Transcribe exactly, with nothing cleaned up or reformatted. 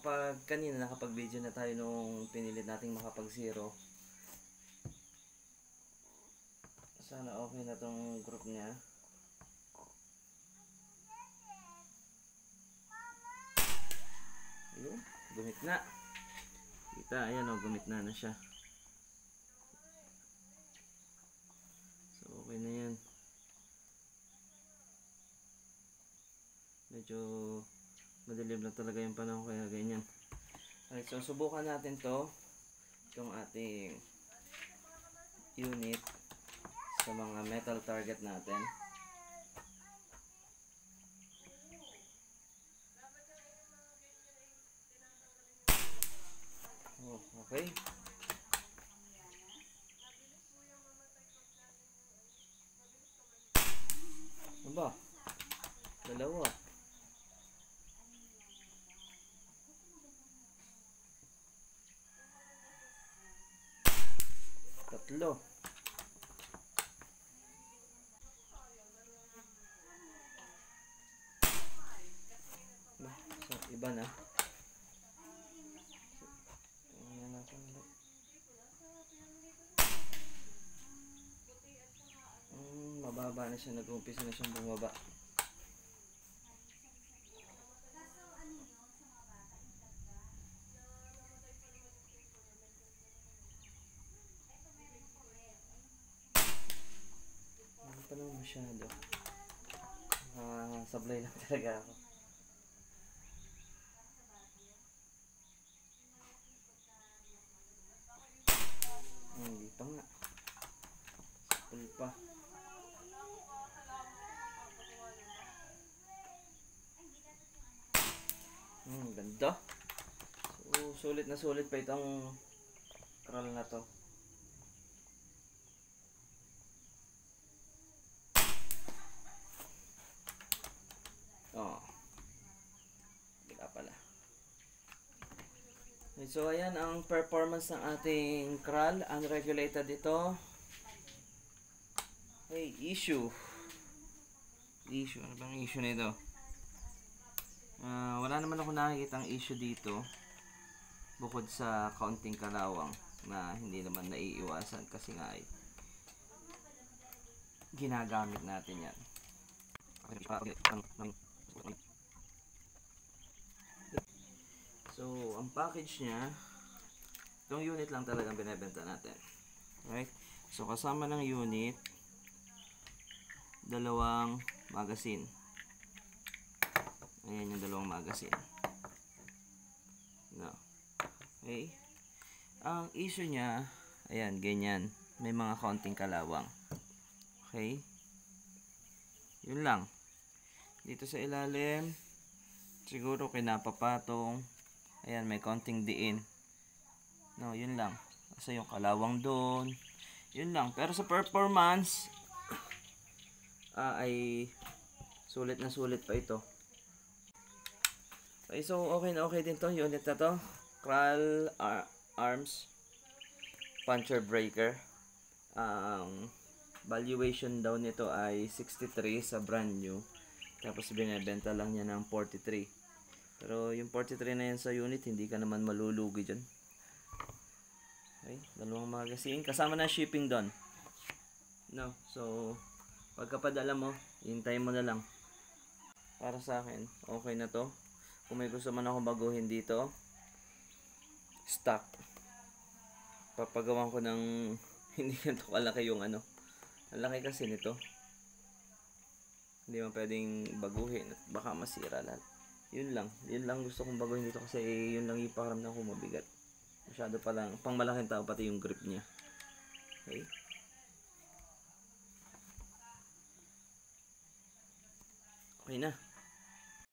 nakapag, kanina nakapag-video na tayo nung pinilit nating makapag-zero. Sana okay na tong group niya. Ayun, gumit na. Kita, ayan o, gumit na na siya. So, okay na yan. Medyo madilim lang talaga yung panahon, kaya ganyan. Okay, so subukan natin to. Itong ating unit sa mga metal target natin. Oh, okay. Ano ba? Dalawa. Tatlo. Ba, so, iba na. Tingnan natin ulit. Hmm, mababa na siya. Nag-umpisa na siyang bumaba. Hindi pa naman masyado. Ah, sablay lang talaga ako. Hindi pa nga. Sapul pa. Hmm, ganda. So, sulit na sulit pa itong crawl na to. Oh. Wala pala. So, ayan ang performance ng ating crawl. Unregulated ito. Hey, issue. Issue. Ano bang issue nito? Uh, wala naman ako nakikitang issue dito. Bukod sa kaunting kalawang na hindi naman naiiwasan kasi nga ay ginagamit natin yan. So, ang package niya, itong unit lang talagang binebenta natin. Right? So, kasama ng unit, dalawang magazine. Ayan yung dalawang magazine. No. Okay. Ang issue niya, ayan, ganyan. May mga kaunting kalawang. Okay. Yun lang. Dito sa ilalim, siguro kinapapatong. Ayan, may kaunting diin. No, yun lang. Kasi yung kalawang doon. Yun lang. Pero sa performance, ah, ay sulit na sulit pa ito. Okay, so okay na okay din to. Unit na to. Crawl ar arms. Puncher breaker. Ang um, valuation daw nito ay sixty-three sa brand new. Tapos binebenta lang niya ng forty-three. Pero yung forty-three na yan sa unit, hindi ka naman malulugi dyan. Okay, dalawang magazine. Kasama na shipping doon. No, so pagkapadala mo, hintayin mo na lang. Para sa akin, okay na to. Kung may gusto man akong baguhin dito, stock. Papagawan ko ng hindi ganito kalaki yung ano. Ang laki kasi nito. Hindi mo pwedeng baguhin at baka masira lahat. Yun lang. Yun lang gusto kong baguhin dito kasi yun lang yung pakiramdam ko mabigat. Masyado pa lang. Pang malaking tao pati yung grip niya. Okay. Okay na.